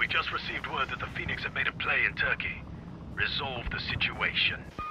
We just received word that the Phoenix have made a play in Turkey. Resolve the situation.